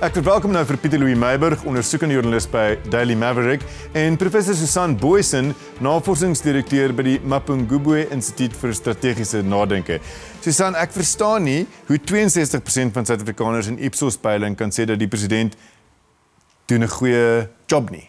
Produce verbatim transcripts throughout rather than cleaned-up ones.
Ek verwelkom nou vir Pieter Louis Meiburg, ondersoekende joernalis by Daily Maverick, en professor Susan Booysen, navorsingsdirekteur by die Mapungubwe Instituut vir Strategiese Nadenke. Susan, ek verstaan nie hoe tweeënsestig persent van Suid-Afrikaners in Ipsos-peiling kan sê dat die president doen 'n goeie job nie.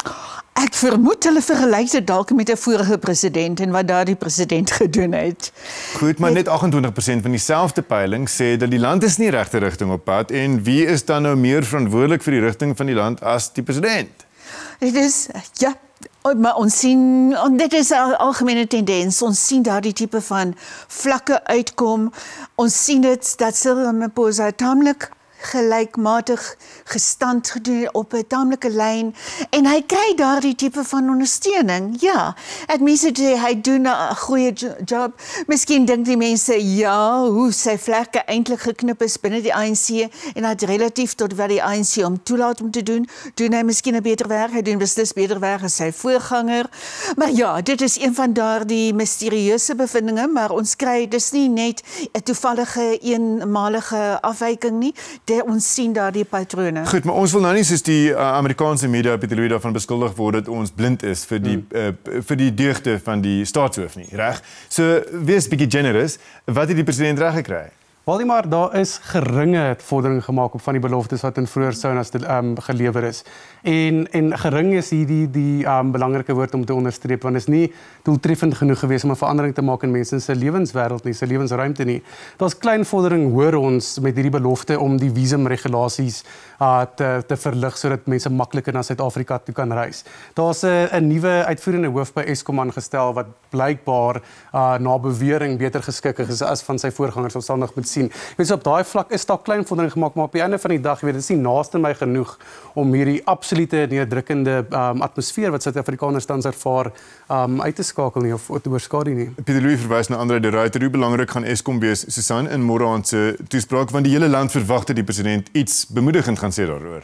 Ek vermoed hulle vergelyk dit dalk met 'n vorige president en wat daardie president gedoen het. Goed, maar net agt-en-twintig persent van dieselfde peiling sê dat die land is nie regte rigting op pad, en wie is dan nou meer verantwoordelik vir die rigting van die land as die president? Dit is, ja, maar ons sien, dit is 'n algemene tendens, ons sien daardie tipe van vlakke uitkom, ons sien dit dat Cyril Ramaphosa taamlik gelykmatig gestand gedoen op 'n taamlike lyn en hy kry daardie tipe van ondersteuning. Ja, ek mense sê hy doen 'n goeie job. Miskien dink die mense ja, hoe sy vlekke eintlik geknip is binne die A N C en dat relatief tot wat die A N C om toelaat om te doen, doen hy miskien 'n beter werk. Hy doen beslis beter werk as sy voorganger. Maar ja, dit is een van daardie misterieuse bevindinge, maar ons kry dis nie net 'n toevallige eenmalige afwyking nie. De, ons sien daar die patrone. Goed, maar ons wil nou nie soos die uh, Amerikaanse media Pieter Louis daarvan beskuldig word dat ons blind is vir die hmm. uh, vir die deugde van die staatshoof nie, reg? So wees bietjie generous, wat het die president reg gekry? Waldemar, daar is geringe vordering gemaak op van die beloftes wat in vroeër sounas um, gelewer is. En en gering is hier die die um, belangrike woord om te onderstreep, want is nie doeltreffend genoeg gewees om 'n verandering te maak in mense se lewenswêreld nie, se lewensruimte nie. Daar's klein vordering hoor ons met hierdie belofte om die visumregulasies uh, te te verlig sodat mense makliker na Suid-Afrika toe kan reis. Daar's 'n 'n nuwe uitvoerende hoof by Eskom aangestel wat blykbaar uh, na bewering beter geskik is as van sy voorgangers. Ons sal nog moet sien. Jy weet, so op daai vlak is daar klein vordering gemaak, maar op die einde van die dag, jy weet, dit is nie naaste my genoeg om hierdie absolute neerdrukkende um, atmosfeer wat Suid-Afrikaners tans ervaar um, uit te skakel nie of te oorskadu nie. Pieter Louis verwys na Andre de Ruyter. Hoe belangrik gaan Eskom wees, Susan, in môre aand se toespraak, want die hele land verwag dat die president iets bemoedigend gaan sê daaroor.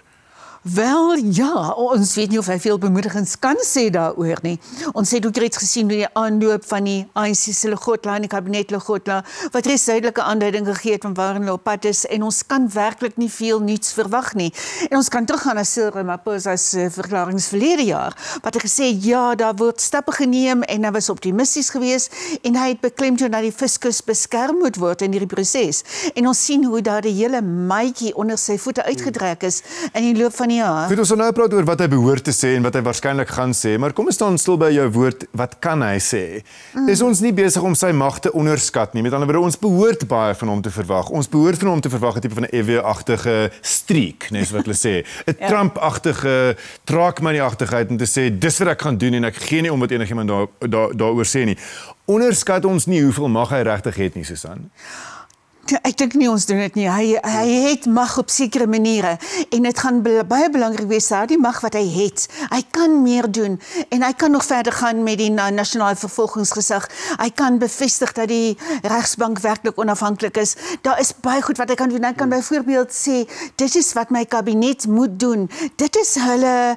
Wel, ja, ons weet nie of hy veel bemoedigends kan sê daaroor nie. Ons het ook reeds gesien met die aanloop van die A N C se Lekgotla en die kabinet Lekgotla, wat reeds duidelike aanduiding gegee het van waar hulle op pad is, en ons kan werklik nie veel nuuts verwag nie. En ons kan teruggaan na Cyril Ramaphosa se verklaringe verlede jaar, wat hy gesê, ja, daar word stappe geneem, en hy was optimisties geweest, en hy het beklemtoon dat die fiskus beskerm moet word in hierdie proses. En ons sien hoe daar die hele maatjie onder sy voete uitgedruk is in die loop van ja. Goed, ons sal nou praat oor wat hy behoort te sê en wat hy waarskynlik gaan sê, maar kom ons staan stil by jou woord, wat kan hy sê? Mm. Is ons nie besig om sy mag te onderskat nie? Met ander woorde, ons behoort baie van hom te verwag. Ons behoort van hom te verwag 'n tipe van 'n E W-agtige streak, nee, so wat hulle sê. 'n ja. Trump-agtige, traakmanie-agtigheid om te sê, dis wat ek gaan doen en ek gee nie om wat enigiemand daar daar daaroor sê nie. Onderskat ons nie hoeveel mag hy regtig het nie, Susan? Ek dink nie ons doen dit nie. Hy hy het mag op sekere maniere en dit gaan baie belangrik wees dat die mag wat hy het. Hy kan meer doen en hy kan nog verder gaan met die nasionale vervolgingsgesag. Hy kan bevestig dat die regsbank werklik onafhanklik is. Daar is baie goed wat hy kan doen. Hy kan byvoorbeeld sê, dit is wat my kabinet moet doen. Dit is hulle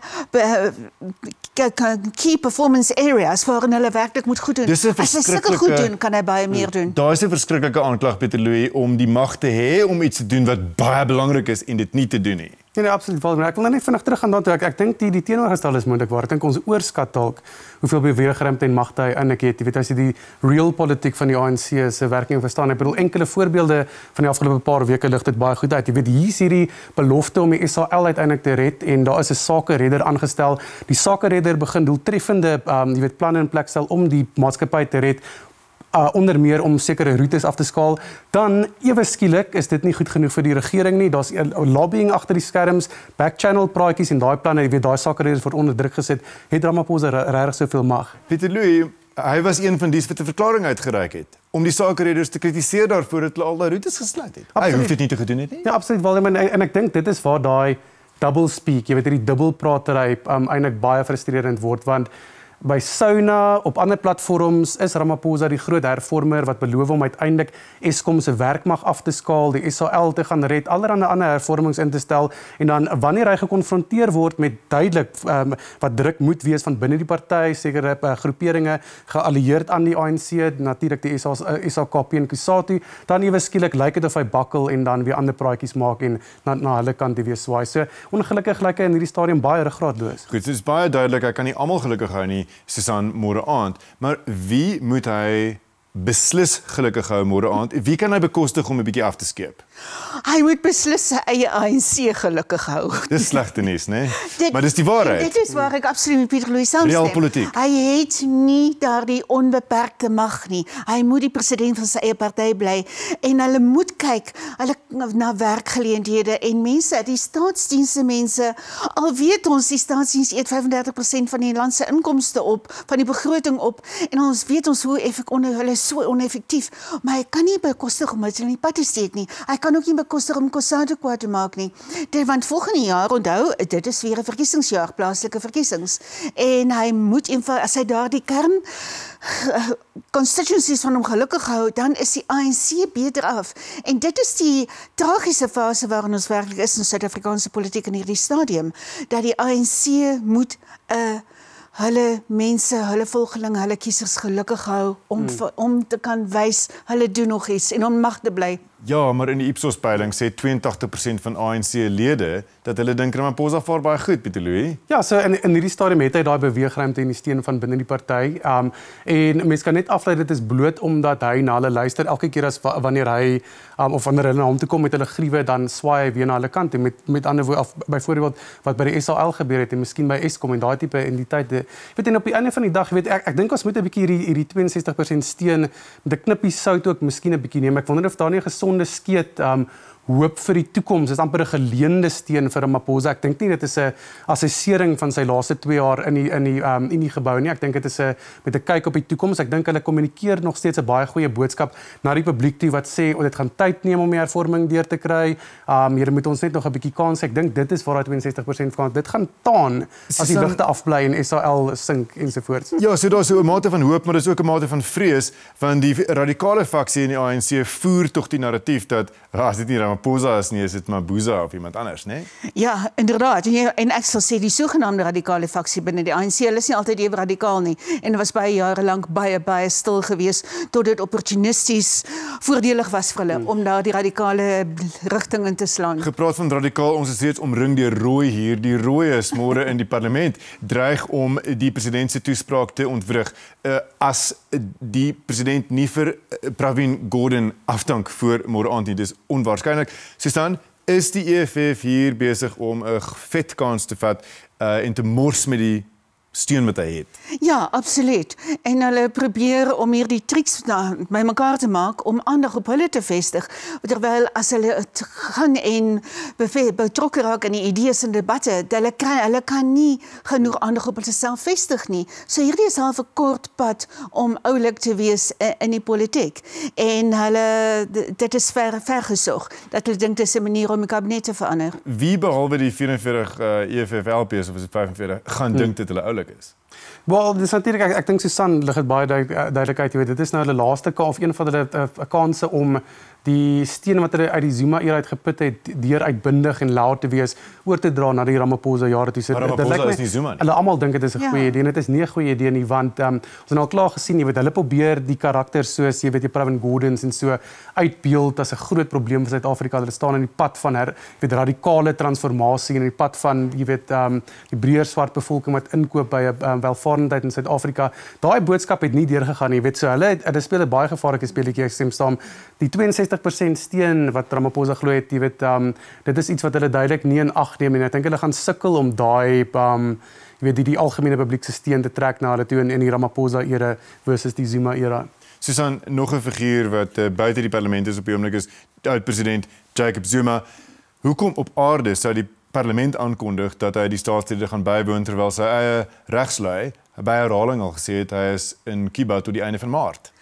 key performance areas waarin hulle werklik moet goed doen. As hy sulke goed doen, kan hy baie meer doen. Daar is 'n verskriklike aanklag, Pieter Louis, om die mag te hê om iets te doen wat baie belangrik is en dit nie te doen nie. Nee, nee, absoluut. Ek wil nou net vinnig terug gaan daartoe. Ek, ek dink die, die teenoorgestel is moontlik waar. Ek dink ons oorskat dalk hoeveel beweegruimte en magte hy eintlik het. Jy weet, as jy die real politiek van die A N C se werking verstaan, ek bedoel enkele voorbeelde van die afgelope paar weke lig dit baie goed uit. Jy weet, hier is hierdie belofte om die S A L uiteindelik te red en daar is 'n sakeredder aangestel. Die sakeredder begin doeltreffende um, jy weet, planne in plek stel om die maatskappy te red. Uh, onder meer om sekere roetes af te skaal, dan ewe skielik is dit nie goed genoeg vir die regering nie. Daar's lobbying agter die skerms, backchannel praatjies en daai planne, jy weet, daai sakereders word onder druk gesit. Het Ramaphosa regtig soveel mag? Pieter Louis, hy was een van die wat 'n verklaring uitgereik het om die sakereders te kritiseer daarvoor dat hulle al daai roetes gesluit het. Absoluut. Hy hoef dit nie te gedoen het nie. Ja, absoluut wel, en, en ek dink dit is waar daai double speak, jy weet, hierdie dubbelpratery um, eintlik baie frustrerend word, want by Sauna, op ander platforms, is Ramaphosa die groot hervormer wat beloof om uiteindelik Eskom se werkmag af te skaal, die S A L te gaan red, allerlei ander hervormings in te stel, en dan wanneer hy gekonfronteer word met duidelik um, wat druk moet wees van binne die party, sekere uh, groeperinge geallieerd aan die A N C, natuurlik die S A K P en Kusatu, dan ewe skielik lyk dit of hy bakkel en dan weer ander praatjies maak en na, na hulle kant weer swaai. So ongelukkig lyk hy in hierdie stadium baie ruggraatloos. Goed, dit is baie duidelik, hy kan nie almal gelukkig hou nie, Susan, môre aand, maar wie moet hy beslis gelukkig hou môre aand? Wie kan hy bekostig om 'n bietjie af te skeep? Hy moet beslis sy eie A N C gelukkig hou. Dis slegte nuus, né? Maar dis die waarheid. Dit is waar ek absoluut met Pieter Louis saamstem. Realpolitiek. Hy het nie daardie onbeperkte mag nie. Hy moet die president van sy eie party bly en hulle moet kyk hulle na werkgeleenthede en mense, die staatsdienste mense, al weet ons die staatsdiens eet vyfendertig persent van die land se inkomste op, van die begroting op en ons weet ons hoe effek onder hulle is so oneffektief, maar hy kan nie bekostig om uit in die pad te steek nie. Hy kan ook nie bekostig om Kusatu kwaad te maak nie. Dit, want volgende jaar, onthou, dit is weer 'n verkiesingsjaar, plaaslike verkiesings. En hy moet eenvoudig, as hy daardie kern uh, constituencies van hom gelukkig hou, dan is die A N C beter af. En dit is die tragiese fase waarin ons werklik is in Suid-Afrikaanse politiek in hierdie stadium, dat die A N C moet 'n uh, hulle mense, hulle volgelinge, hulle kiesers gelukkig hou om, hmm. om te kan wys, hulle doen nog iets en om mag te bly. Ja, maar in die Ipsos-peiling sê tweeëntagtig persent van A N C-lede dat hulle dink Ramaphosa vaar baie goed, Pieter Louis. Ja, so in, in hierdie stadium het hy daai beweegruimte en die steun van binne die party. Um, en mens kan net aflei dit is bloot omdat hy na hulle luister. Elke keer as wanneer hy um, of wanneer hulle na hom toe kom met hulle griewe, dan swaai hy weer na hulle kant. En met met ander woorde, byvoorbeeld wat by die S A L gebeur het en miskien by Eskom en daai tipe in die tyd. Weet en op die einde van die dag, weet ek, ek dink ons moet 'n bietjie hierdie hierdie twee en sestig persent steun met 'n knippie sout ook miskien 'n bietjie neem. Ek wonder of daar nie 'n gesonde skeet um, hoop vir die toekoms. Dit is amper 'n geleende steun vir Ramaphosa. Ek dink nie dit is 'n assessering van sy laaste twee jaar in die in die um, in die gebou nie. Ek dink dit is 'n met 'n kyk op die toekoms. Ek dink hulle kommunikeer nog steeds 'n baie goeie boodskap na die publiek toe wat sê oh, dit gaan tyd neem om die hervorming deur te kry. Um hier moet ons net nog 'n bietjie kans. Ek dink dit is waar daai twee en sestig persent van dit gaan taan as die ligte afbly en S A L sink ensovoorts. Ja, so daar's so 'n mate van hoop, maar daar's ook 'n mate van vrees want die radikale faksie in die A N C voer tog die narratief dat ah, as dit nie Ramaphosa is nie, is dit Mabuza of iemand anders, né? Ja, inderdaad. En ek sal sê die sogenaamde radikale faksie binne die A N C, hulle is nie altyd ewe radikaal nie. En dit was baie jare lank baie baie stil gewees tot dit opportunisties voordelig was vir hulle hmm. om daar die radikale rigting in te slaan. Gepraat van radikaal, ons is reeds omring deur rooi hier. Die rooi is môre in die parlement dreig om die president se toespraak te ontwrig uh, as die president nie vir uh, Pravin Gordhan afdank voor môre aand nie. Dis onwaarskynlik. Susan, is die E F F hier besig om 'n vet kans te vat uh, en te mors met die steun wat hy het? Ja, absoluut. En hulle probeer om hierdie triks by mekaar te maak om aandag op hulle te vestig, terwyl as hulle gaan en betrokke raak in die idees en debatte, hulle kan, hulle kan nie genoeg aandag op hulself vestig nie. So hierdie is half 'n kort pad om oulik te wees in die politiek. En hulle, dit is ver, vergesoog, dat hulle dink dit is 'n manier om die kabinet te verander. Wie behalwe die vyf-en-veertig uh, E F F L P's of is dit vyf-en-veertig, gaan hmm. dink dit hulle oulik is? Wel, dis natuurlik ek, ek dink Susan lig dit baie duidelikheid, jy weet, dit is nou hulle laaste of een van hulle uh, kanse om die steen wat hulle uit die Zuma era uit geput het, deur uitbundig en laut te wees, oor te dra na die Ramaphosa jare toe. Maar Ramaphosa is nie Zuma nie. Hulle almal dink dit is 'n ja. goeie idee, en dit is nie 'n goeie idee nie, want um, ons het al klaar gesien, jy weet, hulle probeer die karakters soos, jy weet, die Pravin Gordhans en so uitbeeld as 'n groot probleem vir Suid-Afrika. Hulle staan in die pad van her, jy weet, radikale transformasie en in die pad van, jy weet, um, die breër swart bevolking wat inkoop by 'n um, welvarendheid in Suid-Afrika. Daai boodskap het nie deurgegaan nie, jy weet, so hulle hulle speel 'n baie gevaarlike speletjie, ek stem saam. Die twee en sestig persent steun wat Ramaphosa glo het, jy weet, um, dit is iets wat hulle duidelik nie in ag neem en ek dink hulle gaan sukkel om daai um, jy weet die, die algemene publiek se steun te trek na hulle toe in, in die Ramaphosa era versus die Zuma era. Susan, nog 'n figuur wat uh, buite die parlement is op die oomblik is oud-president Jacob Zuma. Hoekom op aarde sou die parlement aankondig dat hy die staatslede gaan bywoon terwyl sy eie regslui by herhaling al gesê het hy is in Cuba tot die einde van Maart?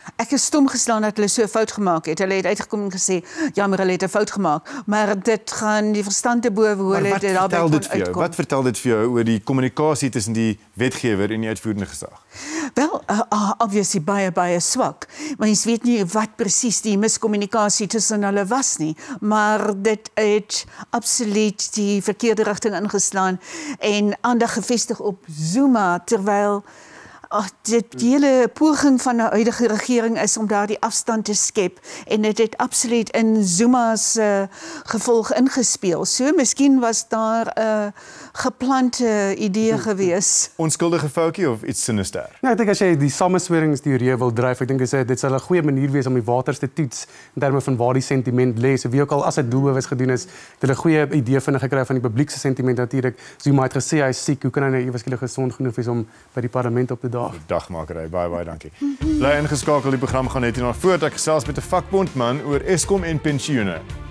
Ek is stom geslaan dat hulle so 'n fout gemaak het. Hulle het uitgekom en gesê, ja, maar hulle het 'n fout gemaak. Maar dit gaan die verstand te bowe hoe hulle dit daarby kon uitkom. Wat vertel dit vir jou oor die kommunikasie tussen die wetgewer en die uitvoerende gesag? Wel, uh, obviously baie, baie swak. Maar jy weet nie wat presies die miscommunicatie tussen hulle was nie. Maar dit het absoluut die verkeerde rigting ingeslaan en aandag gevestig op Zuma, terwyl Ach, dit die hele poging van 'n huidige regering is om daardie afstand te skep en dit het absoluut in Zuma's uh, gevolg ingespeel. So miskien was daar 'n uh, geplante idee gewees. Onskuldige foutjie of iets sinister? Ja, ek dink as jy die samesweringsteorie wil dryf, ek dink dit sê dit sal 'n goeie manier wees om die waters te toets in terme van waar die sentiment lê. So wie ook al as dit doelbewus gedoen is, het 'n goeie idee vinnig gekry van die publiek se sentiment natuurlik. Zuma het gesê hy is siek, hoe kan hy nou eweskielik gesond genoeg wees om by die parlement op te daag? Dagmakerry, baie baie dankie. Bly ingeskakel, die program gaan net hierna voort. Ek gesels met 'n vakbondman oor Eskom en pensioene.